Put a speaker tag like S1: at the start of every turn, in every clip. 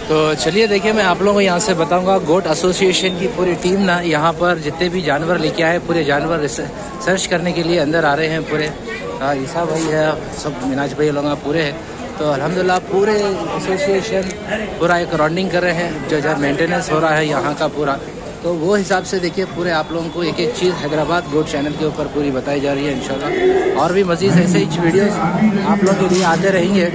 S1: तो चलिए देखिए, मैं आप लोगों को यहाँ से बताऊंगा। गोट एसोसिएशन की पूरी टीम ना यहाँ पर जितने भी जानवर लेके आए, पूरे जानवर सर्च करने के लिए अंदर आ रहे हैं पूरे। ईसा भाई है, सब मिनाज भाई लोग पूरे हैं। तो अल्हम्दुलिल्लाह पूरे एसोसिएशन पूरा एक राउंडिंग कर रहे हैं, जो मेंटेनेंस हो रहा है यहाँ का पूरा। तो वो हिसाब से देखिए पूरे आप लोगों को एक एक चीज़ हैदराबाद गोट चैनल के ऊपर पूरी बताई जा रही है इंशाल्लाह। और भी मज़ीद ऐसे ही वीडियोस आप लोगों के लिए आते रहेंगे।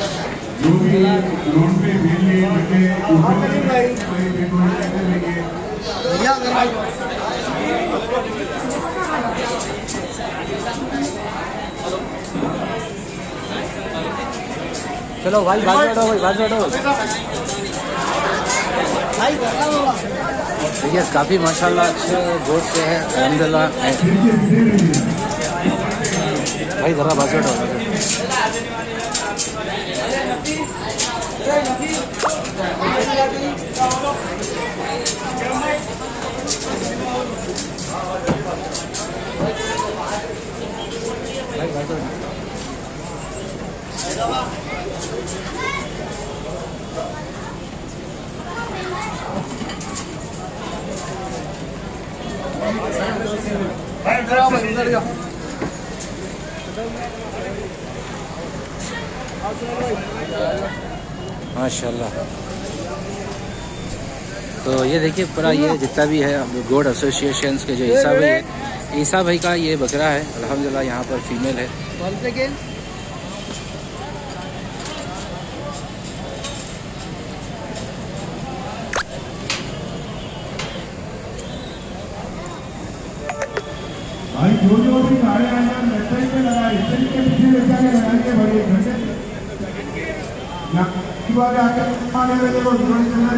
S1: चलो भाई बात बैठो। देखिए काफ़ी माशाल्लाह अच्छे गोट से है अल्हम्दुलिल्लाह। भाई ज़रा बात बैठो। माशाल्लाह। तो ये देखिए पूरा ये जितना भी है गोट एसोसिएशन के जो ईसा भाई है, ईसा भाई का ये बकरा है अल्हम्दुलिल्लाह। यहाँ पर फीमेल है।
S2: भाई जो भी गाड़े आए हैं नर्सरी पे लगाए, नर्सरी के पीछे ले जाके लगा के बड़े घंटे बार आके आने वाले को जोड़ी करना।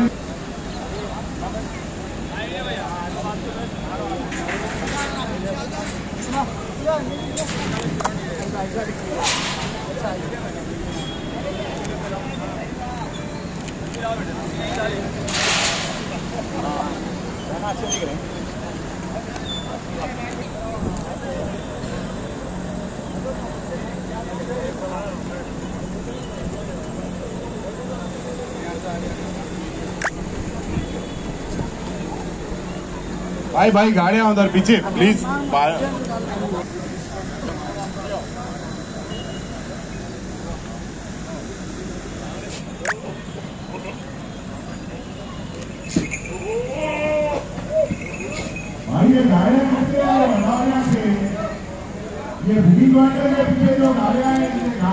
S2: भाई भाई गाड़ियां उधर पीछे प्लीज। भाई ये गाड़ियां पीछे यहाँ से ये भीड़ वाले के पीछे जो गाड़ियां हैं,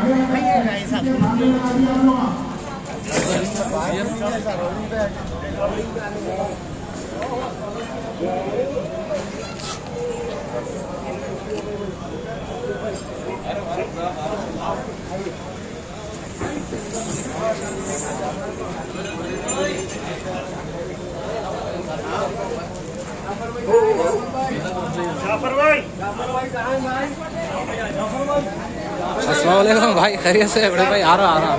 S1: अस्सलाम वालेकुम भाई, खैरियत से? बड़े भाई आ रहा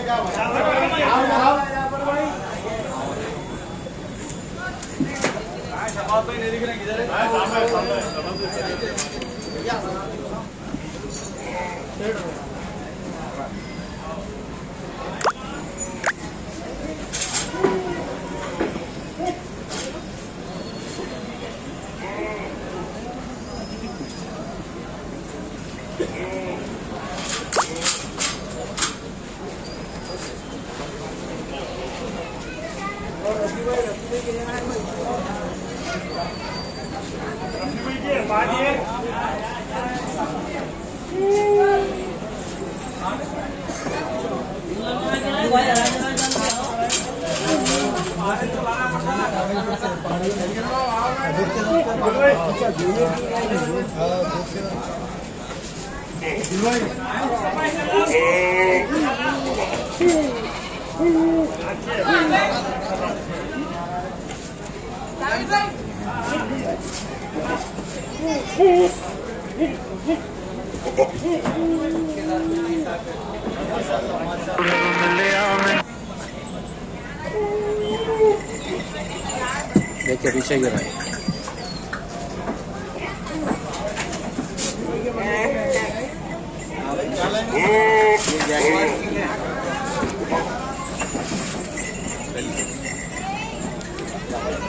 S1: देखिए पीछे गिर रहा है।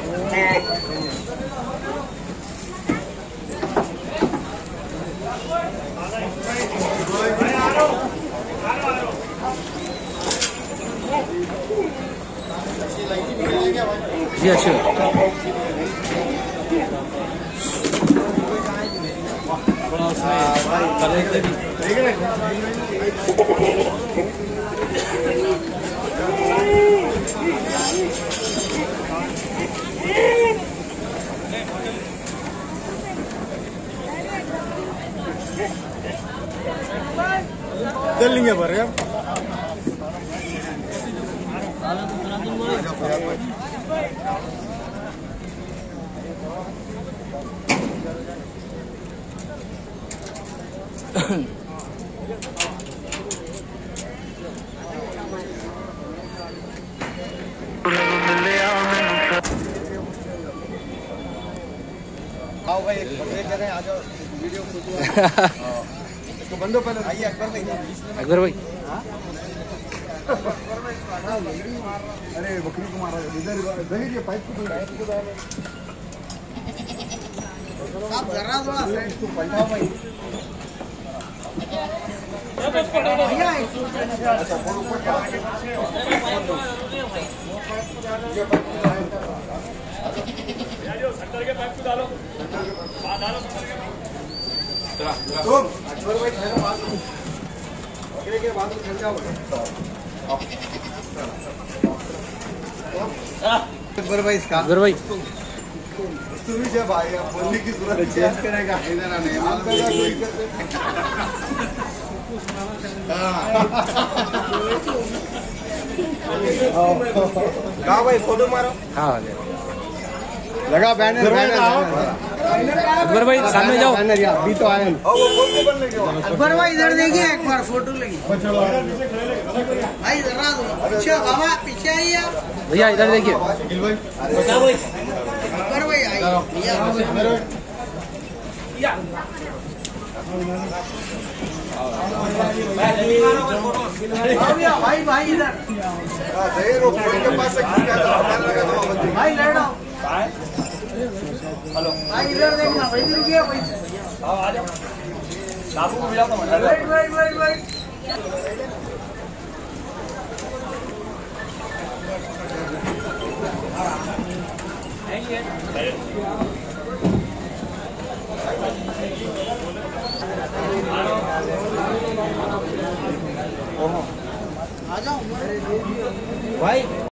S1: जी अच्छा
S3: चल लेंगे पर यार आओ भाई एक करें आ जाओ वीडियो तो बंदो पहले आइए
S1: अकबर भाई
S3: अरे बकरी को मारा इधर ये पाइप को आप जरा थोड़ा साइड को पलटाओ भाई भैया अच्छा फोन ऊपर सेंटर के पाइप को डालो डालो तुम अकबर भाई ठहरो बात ओके के बाद में चल जाओ अकबर भाई इसका
S1: अकबर भाई
S3: तू भी जब आएगा बोलने की जरूरत चेंज करेगा इधर आने आप का कोई कहाँ भाई फोटो मारो
S1: हाँ
S3: लगा बैनर
S1: अकबर भाई सामने जाओ
S3: बैनर यार अभी तो आए
S4: अकबर भाई इधर देखिए एक बार फोटो लगी भाई जरा अच्छा बाबा पीछे आइए आप
S1: भैया इधर देखिए
S4: अकबर भाई आइए भैया भाई भाई इधर भाई लड़ो हेलो भाई इधर देखना भाई इधर रुकिए भाई आओ आ जाओ बाबू को मिला तो वेट वेट वेट वेट आ जाओ भाई